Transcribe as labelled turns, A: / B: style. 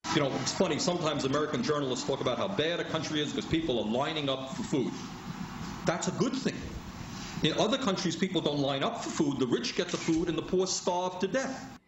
A: You know, it's funny, sometimes American journalists talk about how bad a country is because people are lining up for food. That's a good thing. In other countries, people don't line up for food. The rich get the food and the poor starve to death.